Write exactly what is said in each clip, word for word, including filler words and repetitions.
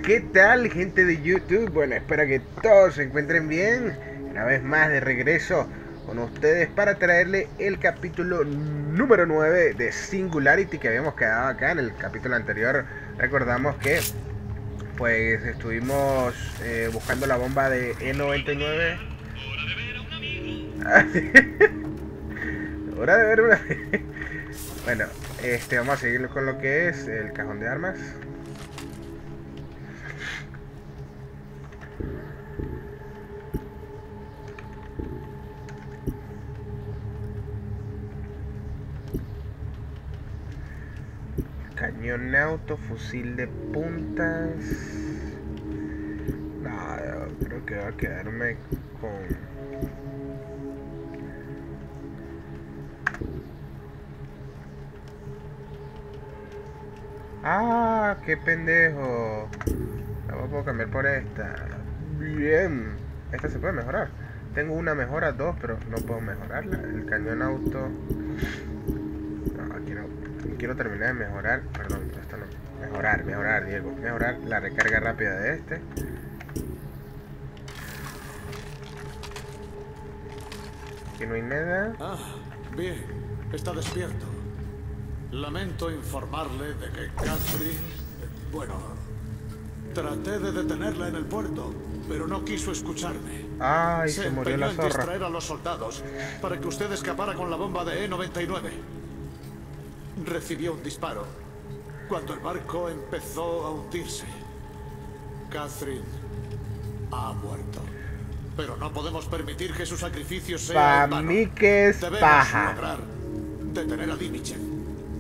¿Qué tal, gente de YouTube? Bueno, espero que todos se encuentren bien. Una vez más de regreso con ustedes para traerle el capítulo número nueve de Singularity, que habíamos quedado acá en el capítulo anterior. Recordamos que pues estuvimos eh, buscando la bomba de E noventa y nueve. Hora de ver una... Bueno, este, vamos a seguir con lo que es el cajón de armas. Cañón auto, fusil de puntas. No, yo creo que va a quedarme con... ¡Ah! ¡Qué pendejo! La puedo cambiar por esta. Bien. Esta se puede mejorar. Tengo una mejora, dos, pero no puedo mejorarla. El cañón auto... No, quiero, quiero terminar de mejorar. Perdón, esto no. Mejorar, mejorar, Diego. Mejorar la recarga rápida de este. Aquí no hay nada. Ah, bien. Está despierto. Lamento informarle de que Catherine... Bueno, traté de detenerla en el puerto, pero no quiso escucharme. Ay, se, se murió la empeñó en zorra. distraer a los soldados para que usted escapara con la bomba de E noventa y nueve. Recibió un disparo cuando el barco empezó a hundirse. Catherine ha muerto. Pero no podemos permitir que su sacrificio sea en Pa' vano. mí que es Debemos paja. lograr detener a Dimichev.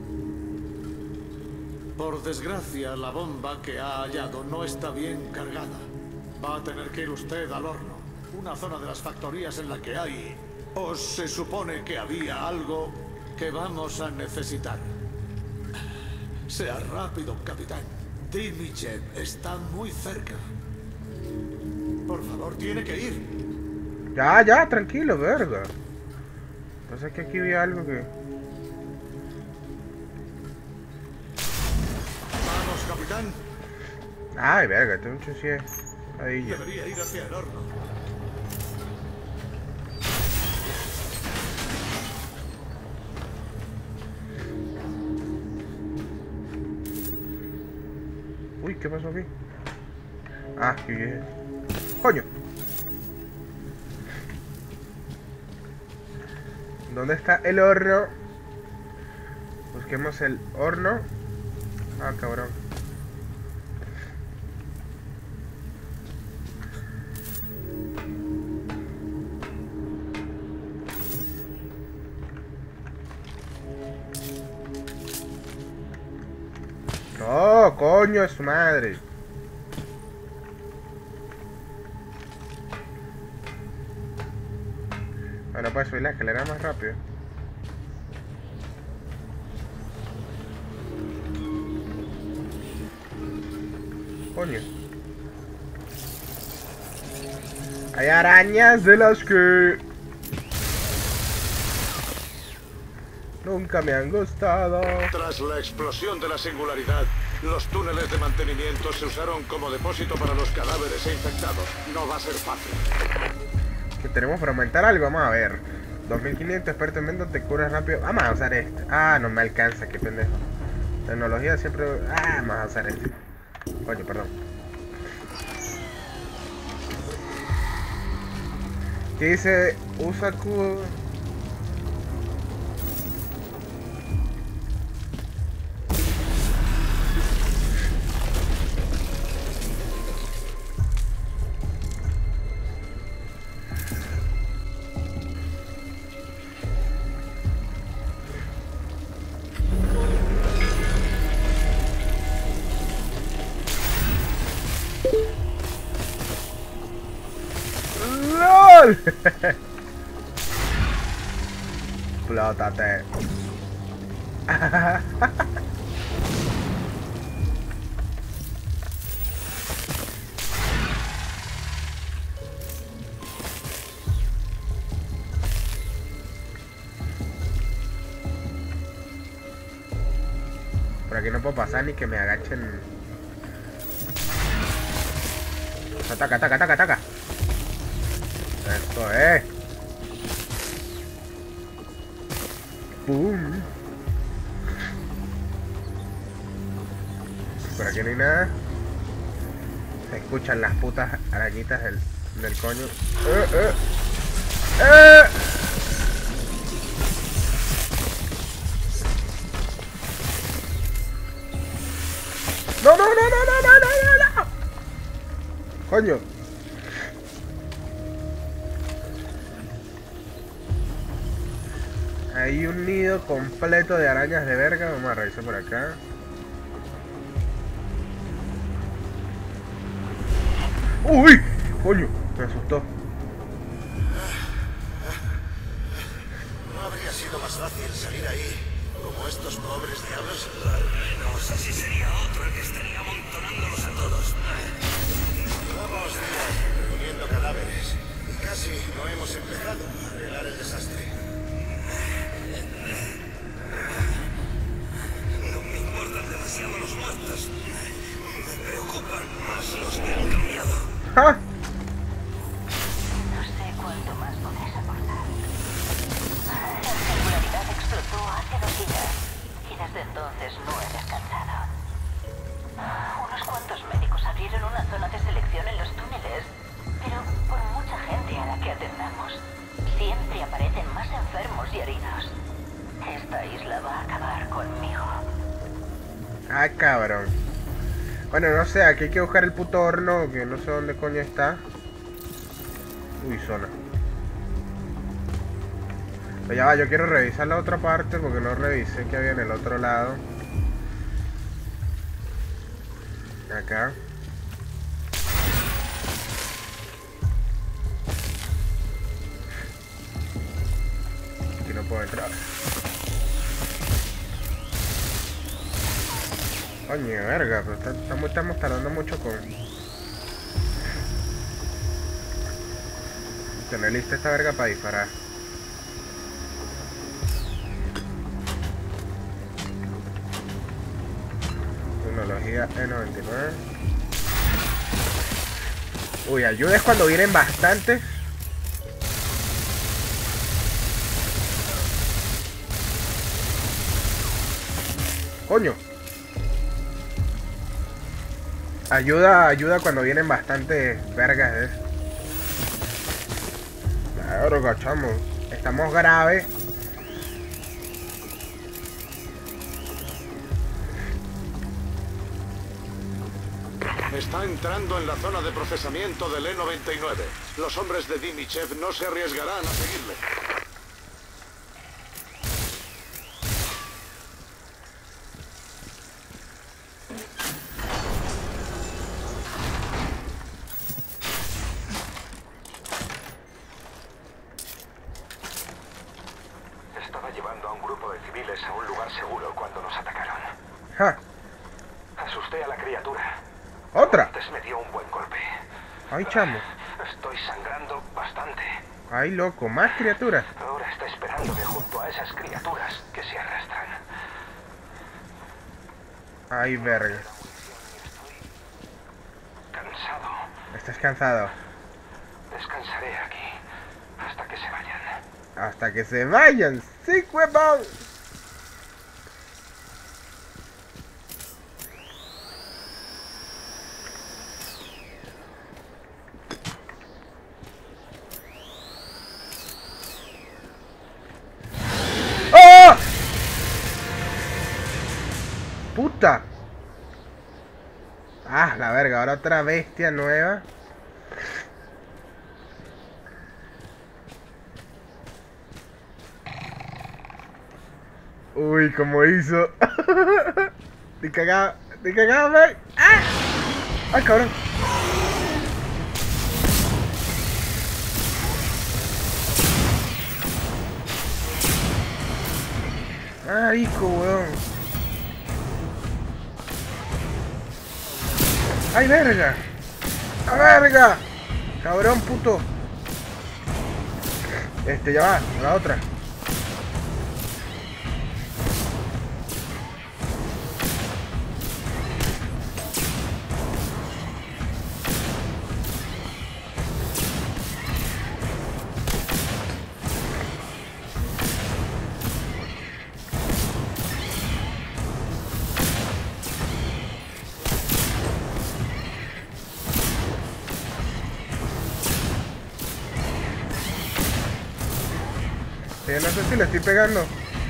Por desgracia, la bomba que ha hallado no está bien cargada. Va a tener que ir usted al horno, una zona de las factorías en la que hay... ¿O se supone que había algo que vamos a necesitar? Sea rápido, capitán. Dimichev está muy cerca. Por favor, tiene que ir. Ya, ya, tranquilo, verga. Pasa que aquí había algo que... Vamos, capitán. Ay, verga, este mucho sí es... Ahí ya. Debería ir hacia el horno. Uy, ¿qué pasó aquí? Ah, qué bien. ¡Coño! ¿Dónde está el horno? Busquemos el horno. Ah, cabrón. No, coño, es su madre. Bueno, pues subir la escalera más rápido. Coño. Hay arañas de las que nunca me han gustado. Tras la explosión de la singularidad, los túneles de mantenimiento se usaron como depósito para los cadáveres e infectados. No va a ser fácil. Que tenemos para aumentar algo, vamos a ver. dos mil quinientos experto en ventas, te curas rápido. Vamos a usar este. Ah, no me alcanza, qué pendejo. Tecnología siempre... Ah, vamos a usar este. Coño, perdón. ¿Qué dice? Usa cubo. ¡Lol! Explótate. Por aquí no puedo pasar ni que me agachen. ataca, ataca, ataca, ataca. Esto es. Pum. Por aquí no hay nada. Se escuchan las putas arañitas del, del coño. ¡Eh, eh! ¡Eh! ¡No, no, no, no, no, no, no, no! ¡Coño! Hay un nido completo de arañas de verga. Vamos a revisar por acá. ¡Uy! ¡Coño! Me asustó. ¿No habría sido más fácil salir ahí como estos pobres diablos? Al menos así sería otro el que estaría amontonándolos a todos. Llevamos días reuniendo cadáveres y casi no hemos empezado a arreglar el desastre. No me importan demasiado los muertos. Me preocupan más los que han cambiado. ¡Ah! No sé cuánto más podrás aportar. La singularidad explotó hace dos días y desde entonces no he descansado. Unos cuantos médicos abrieron una zona de selección en los túneles, pero por mucha gente a la que atendamos, siempre aparecen más enfermos y heridos. Esta isla va a acabar conmigo. Ah, cabrón. Bueno, no sé, aquí hay que buscar el puto horno, que no sé dónde coño está. Uy, zona. Pero ya va, yo quiero revisar la otra parte porque no revisé que había en el otro lado. Acá. Aquí no puedo entrar. Coño, verga, pero está- estamos, estamos tardando mucho con... Tener lista esta verga para disparar. Tecnología E noventa y nueve. Uy, ayuda es cuando vienen bastantes. Coño. Ayuda, ayuda cuando vienen bastantes vergas de eso. Claro, cachamos. Estamos graves. Está entrando en la zona de procesamiento del E noventa y nueve. Los hombres de Dimichev no se arriesgarán a seguirle. Estaba llevando a un grupo de civiles a un lugar seguro cuando nos atacaron. Ja. Asusté a la criatura. Otra. Antes me dio un buen golpe. Ay, chamo. Estoy sangrando bastante. Ay, loco. Más criaturas. Ahora está esperándome junto a esas criaturas que se arrastran. Ay, verga. Cansado. Estás cansado. Descansaré aquí hasta que se vayan. Hasta que se vayan. ¡Sí, huevón! ¡Oh! ¡Puta! Ah, la verga, ahora otra bestia nueva. Uy, como hizo. Te cagaba, te cagaba, man. ¡Ah! ¡Ay, cabrón! Marico, weón. ¡Ay, verga! ¡A verga! Cabrón, puto. Este, ya va, la otra. Que yo no sé si le estoy pegando.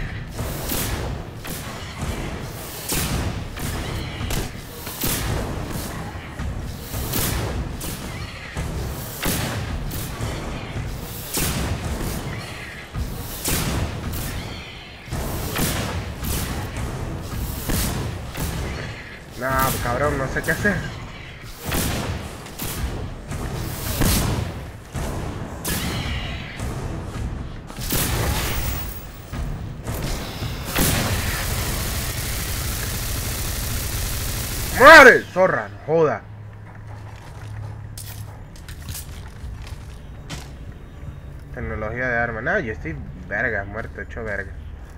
No, cabrón, no sé qué hacer. ¡Muere! Zorra, no joda. Tecnología de arma. No, yo estoy verga, muerto, hecho verga.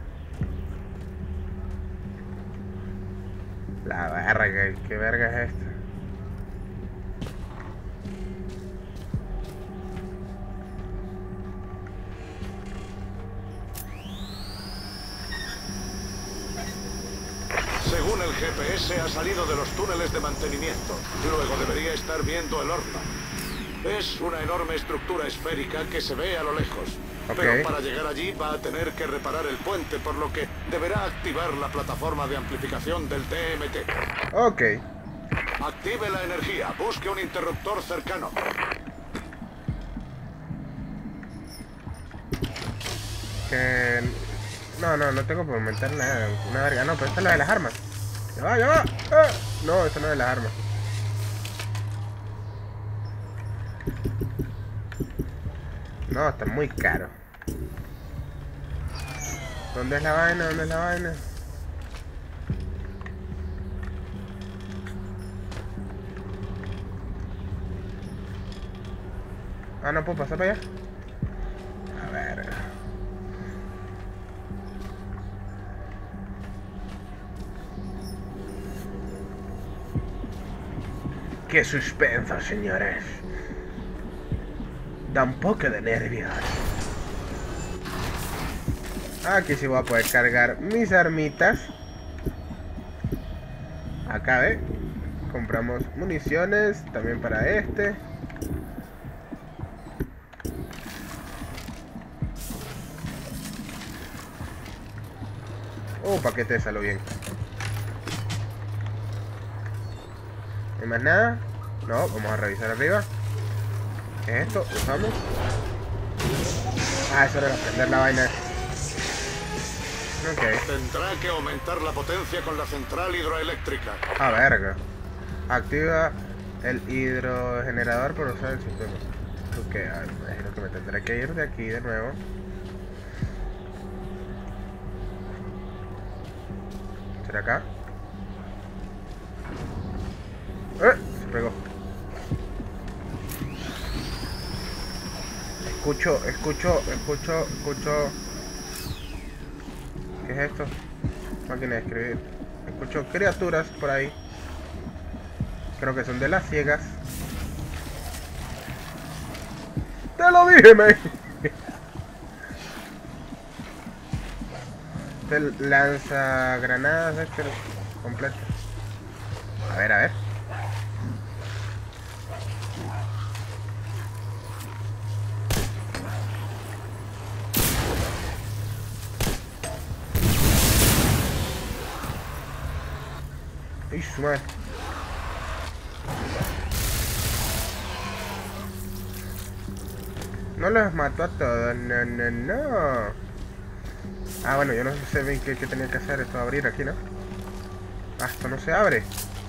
La verga, ¿qué verga es esta? Según el G P S ha salido de los túneles de mantenimiento. Luego debería estar viendo el horno. Es una enorme estructura esférica que se ve a lo lejos. Okay. Pero para llegar allí va a tener que reparar el puente, por lo que deberá activar la plataforma de amplificación del T M T. Ok. Active la energía. Busque un interruptor cercano. Que... No, no, no tengo por aumentar nada. Una verga, no, pero esta es la de las armas. Ya va, ya va. Ah. No, esta no es de las armas. No, está muy caro. ¿Dónde es la vaina? ¿Dónde es la vaina? Ah, no puedo pasar para allá. A ver. Qué suspenso, señores. Da un poco de nervios. Aquí sí voy a poder cargar mis armitas. Acá, ¿ve? Compramos municiones también para este. Oh, paquete de salud, bien. ¿No hay más nada? No, vamos a revisar arriba. ¿Qué es esto? Usamos. Ah, eso era prender la vaina. Ok. Tendrá que aumentar la potencia con la central hidroeléctrica. Ah, verga. Activa el hidrogenerador por usar el sistema. Ok, ah, imagino que me tendré que ir de aquí de nuevo. ¿Será acá? ¡Eh! Se pegó. Escucho, escucho, escucho, escucho. ¿Qué es esto? Máquina de escribir. Escucho criaturas por ahí. Creo que son de las ciegas. ¡Te lo dije, me! Te lanza granadas este completo. A ver, a ver. ¡Ay, su madre! No los mató a todos, no, no, no. Ah, bueno, yo no sé bien qué, qué tenía que hacer. Esto abrir aquí, ¿no? Ah, esto no se abre.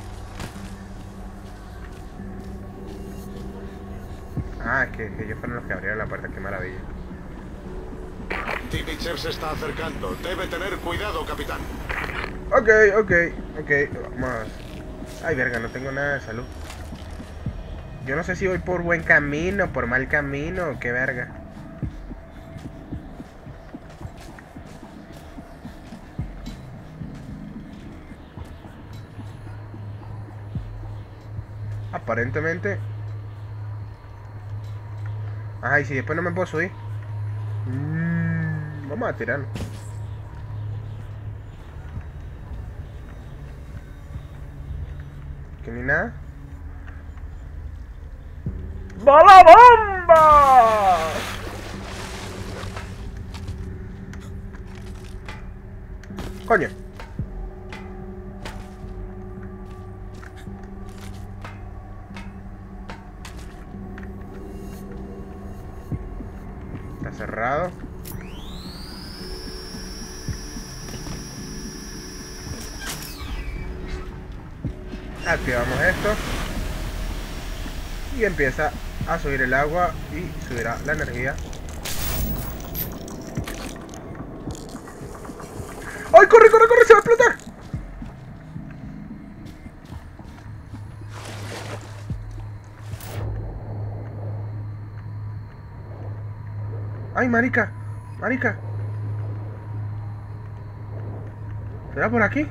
Ah, es que, que ellos fueron los que abrieron la puerta, qué maravilla. Timichev se está acercando. Debe tener cuidado, capitán. Ok, ok, ok. Vamos. Ay, verga, no tengo nada de salud. Yo no sé si voy por buen camino, por mal camino, qué verga. Aparentemente. Ajá, y si después no me puedo subir. Mm, vamos a tirarlo. Que ni nada. ¡Bala bomba! Coño. Está cerrado. Activamos esto. Y empieza a subir el agua y subirá la energía. ¡Ay, corre, corre, corre! ¡Se va a explotar! ¡Ay, marica! ¡Marica! ¿Será por aquí?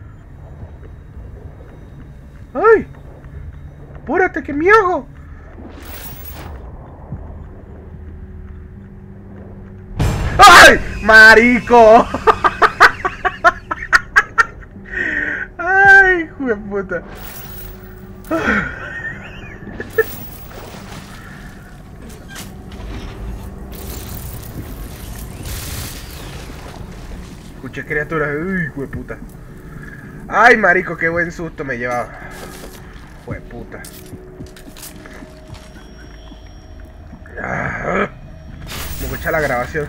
¡Ay! ¡Apúrate, que me ahogo! ¡Ay! ¡Marico! ¡Ay, hijo de puta! Escuché criaturas. ¡Uy, hijo de puta! ¡Ay, marico! ¡Qué buen susto me llevaba! ¡Hijo de puta! Ah, me escucha la grabación.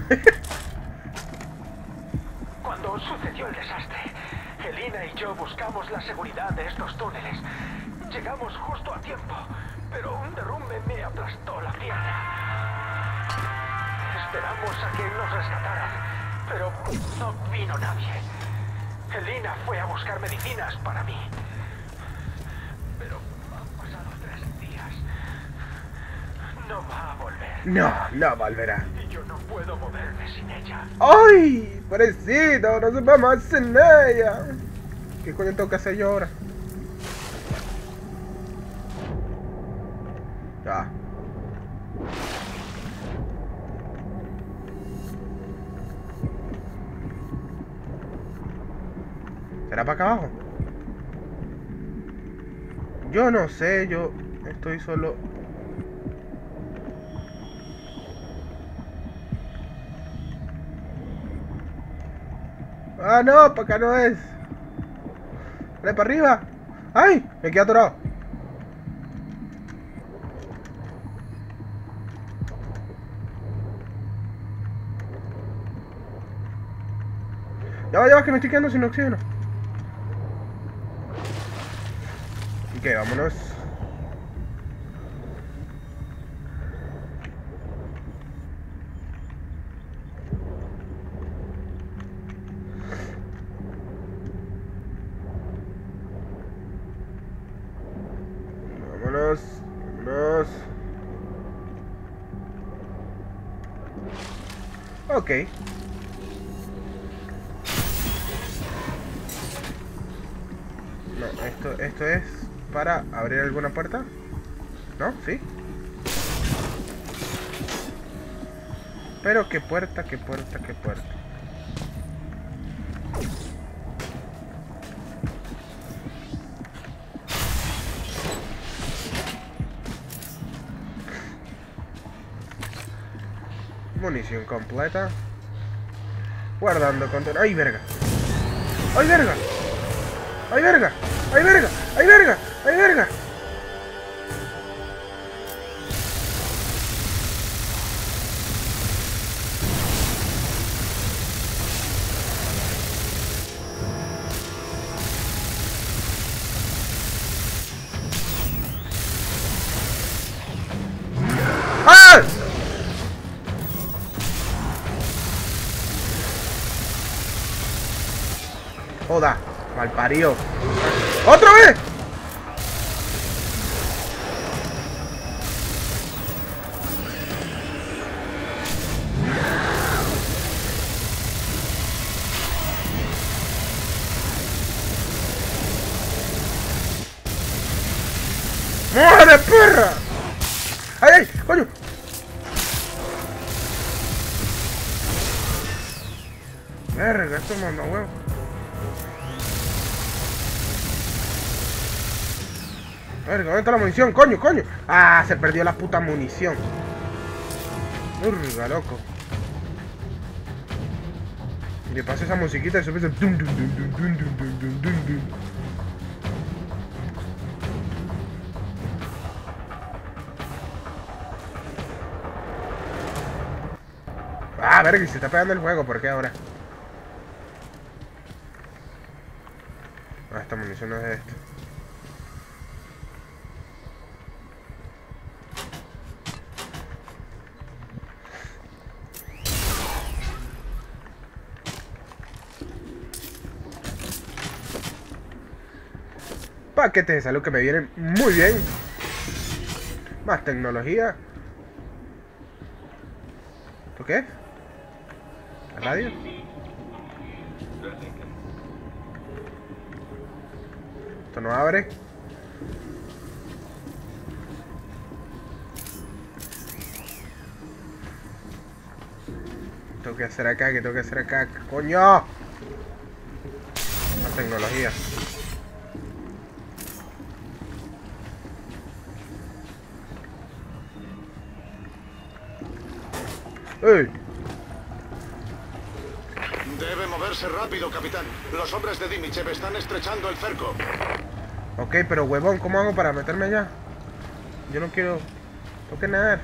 Cuando sucedió el desastre, Elina y yo buscamos la seguridad de estos túneles. Llegamos justo a tiempo, pero un derrumbe me aplastó la pierna. Esperamos a que nos rescataran, pero no vino nadie. Elina fue a buscar medicinas para mí. Pero han pasado tres días. No va a volver. No, no volverá. Y yo no puedo moverme sin ella. ¡Ay! Pobrecito, no se va más sin ella. ¿Qué coño tengo que hacer yo ahora? Ya. ¿Será para acá abajo? Yo no sé, yo estoy solo... Ah, no, para acá no es. Dale para arriba. ¡Ay! Me quedé atorado. Ya va, ya va, que me estoy quedando sin oxígeno. Ok, vámonos. Vámonos, vámonos. Ok. No, esto, esto es para abrir alguna puerta. ¿No? ¿Sí? Pero qué puerta, qué puerta, qué puerta. Munición completa. Guardando control. ¡Ay, verga! ¡Ay, verga! ¡Ay, verga! ¡Ay, verga! ¡Ay, verga! ¡Ay, verga! ¡Ah! Joda, malparido. ¡Otra vez! ¡Muere, perra! ¡Ay, ay! ¡Coño! Verga, esto manda huevo. Verga, ¿dónde está la munición? ¡Coño, coño! ¡Ah! Se perdió la puta munición. Urga, loco. Y de paso esa musiquita de sorpresa. Dum, dum, dum, dum, dum, dum, dum, dum, dum, dum. Ah, verga, y se está pegando el juego, ¿por qué ahora? Ah, esta munición no es de esto. Paquetes de salud que me vienen muy bien. Más tecnología. ¿Esto qué es? ¿La radio? Esto no abre. ¿Qué tengo que hacer acá? ¿Qué tengo que hacer acá? ¡Coño! Más tecnología. ¡Ey! Debe moverse rápido, capitán. Los hombres de Dimichev están estrechando el cerco. Ok, pero huevón, ¿cómo hago para meterme allá? Yo no quiero... Tengo que nadar.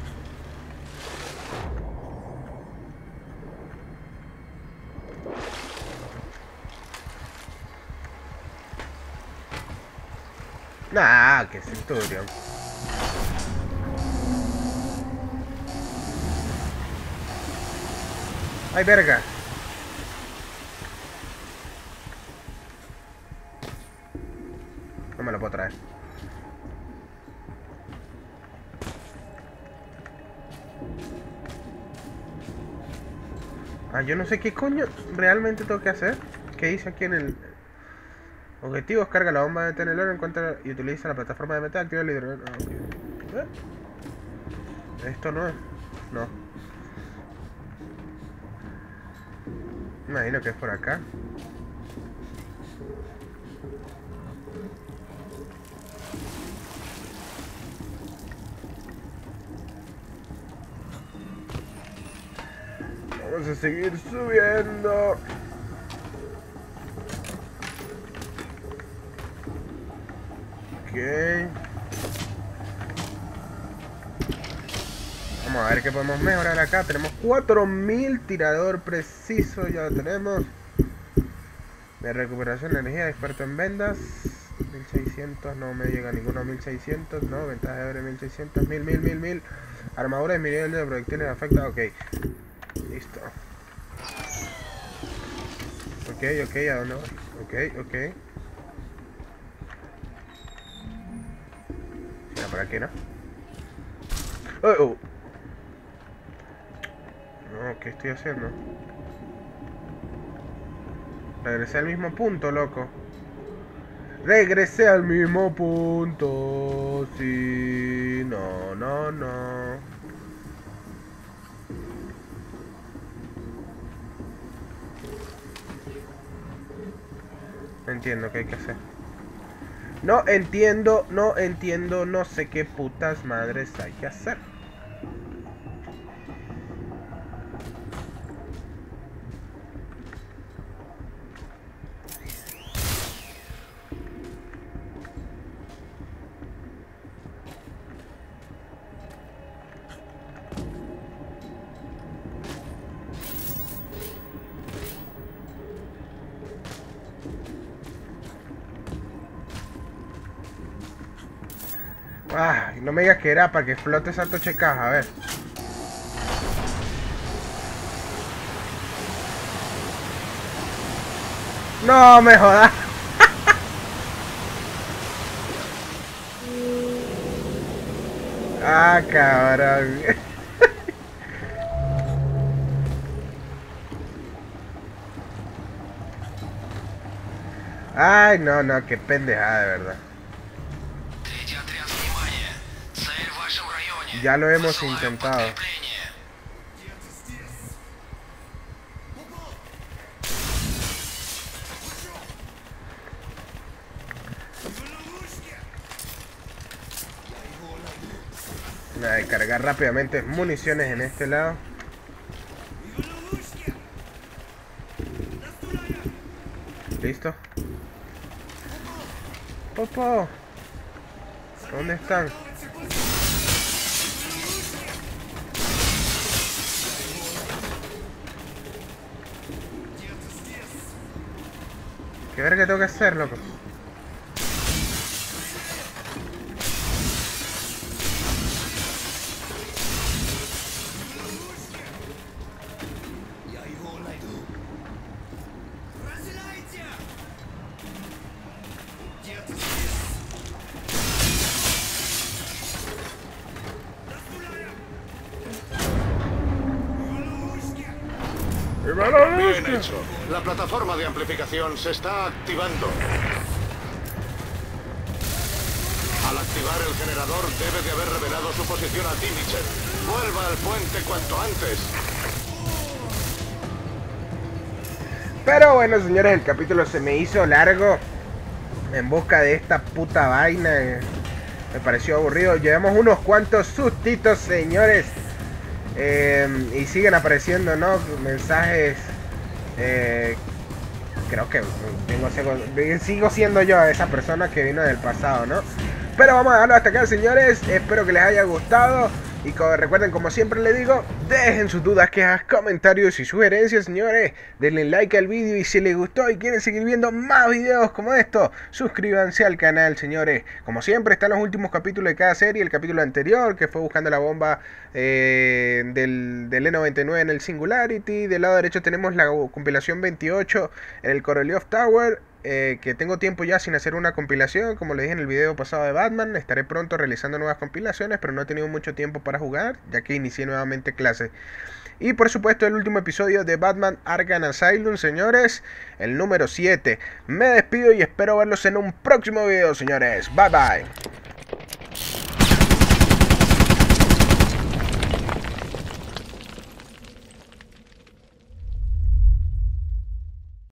Nah, que centurión. ¡Ay, verga! No me lo puedo traer. Ah, yo no sé qué coño realmente tengo que hacer. ¿Qué hice aquí en el... Objetivos, carga la bomba de tenedor, encuentra y utiliza la plataforma de metal, activa el hidrógeno. Ah, okay. ¿Eh? Esto no es... No. Imagino que es por acá. Vamos a seguir subiendo. Ok. Vamos a ver qué podemos mejorar acá. Tenemos cuatro mil tirador preciso. Ya lo tenemos. De recuperación de energía, experto en vendas. mil seiscientos, no me llega ninguno. mil seiscientos, no. Ventaja de oro mil seiscientos. mil, mil, mil, mil. Armadura de mi nivel de proyectiles afecta. Ok. Listo. Ok, ok, ¿a dónde voy? Ok, ok. Mira, por aquí, ¿no? Oh, oh. No, ¿qué estoy haciendo? Regresé al mismo punto, loco. Regresé al mismo punto. Sí, no, no, no. No entiendo qué hay que hacer. No entiendo, no entiendo, no sé qué putas madres hay que hacer. Ah, no me digas que era para que flote esa toche caja, a ver. No me jodas. Ah, cabrón. Ay, no, no, qué pendejada, de verdad. Ya lo hemos intentado. Nada, de cargar rápidamente municiones en este lado. listo. Popo. ¿Dónde están? ¿Qué ver qué tengo que hacer, loco? Bien hecho. La plataforma de amplificación se está activando. Al activar el generador debe de haber revelado su posición a Timicher. Vuelva al puente cuanto antes. Pero bueno, señores, el capítulo se me hizo largo. En busca de esta puta vaina. Me pareció aburrido. Llevamos unos cuantos sustitos, señores. Eh, y siguen apareciendo, ¿no? Mensajes. Eh, creo que tengo, sigo siendo yo esa persona que vino del pasado, ¿no? Pero vamos a dejarlo hasta acá, señores. Espero que les haya gustado. Y como, recuerden, como siempre les digo, dejen sus dudas, quejas, comentarios y sugerencias, señores. Denle like al vídeo y si les gustó y quieren seguir viendo más videos como estos, suscríbanse al canal, señores. Como siempre, están los últimos capítulos de cada serie. El capítulo anterior, que fue buscando la bomba eh, del, del E noventa y nueve en el Singularity. Del lado derecho tenemos la compilación veintiocho en el Korolev Tower. Eh, que tengo tiempo ya sin hacer una compilación, como les dije en el video pasado de Batman. Estaré pronto realizando nuevas compilaciones, pero no he tenido mucho tiempo para jugar, ya que inicié nuevamente clase. Y por supuesto el último episodio de Batman Arkham Asylum, señores, el número siete. Me despido y espero verlos en un próximo video, señores. Bye bye.